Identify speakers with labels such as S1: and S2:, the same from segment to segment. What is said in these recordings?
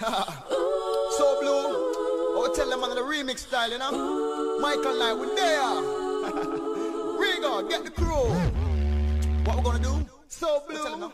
S1: So Blue. Oh, tell them on the remix style, you know. Michael Knight, we there. Rigo, get the crew. What we gonna do? So Blue.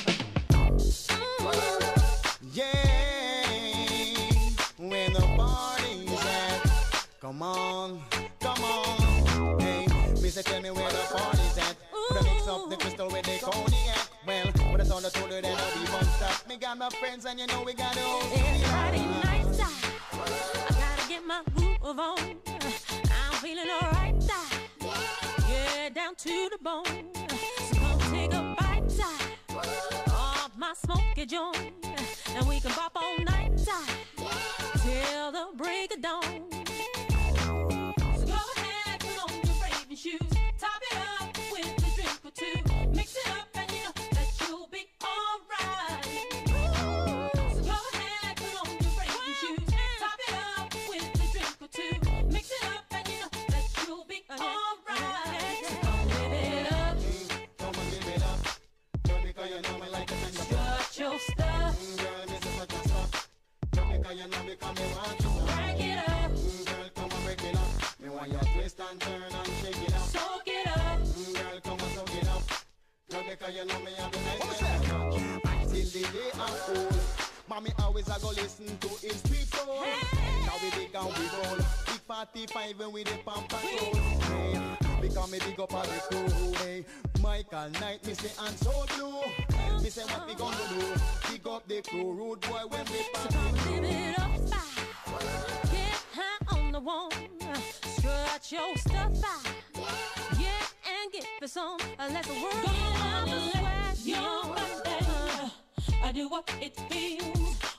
S1: Yeah, when the party's at, come on, come on. Hey, Mr. Tell me where the party's at. Put a mix up the crystal with the cognac. Well, when it's on the toilet, then I'll be bumped up. Me got my friends, and you know we got all.
S2: It's Friday night, I gotta get my groove on. I'm feeling alright, yeah, down to the bone. So come take a bite off my smoky joint, and we can bop all night till the break of dawn. So go ahead, put on your raving shoes, top it up with a drink or two, mix it up, and you know that you'll be alright. So go ahead, put on your raving shoes, top it up with a drink or two, mix it up, and you know that you'll be alright. So come live it up,
S1: Come on, give it up. Girl, because you know me like a man.
S2: strut your stuff,
S1: Girl, this is such a stuff. Girl, because you know me, come me want you.
S2: break it up,
S1: Girl, come on, break it up. Me want you twist and turn and shake it up.
S2: soak it up.
S1: Girl, come on, soak it up. Girl, because you know me have the night. Till the day I'm old. Mommy always I go listen to his sweet soul. Now we dig and we roll. Big 45 when we the pump patrol. Hey, because me dig up all the crew. Hey, Michael Knight, me say and so Blue. Me say what we gonna do? Dig up the crew, rude boy when we party.
S2: Live it up, get high on the one, strut your stuff out, yeah, and get for some. Let's work it out, swag your body. I do what it feels.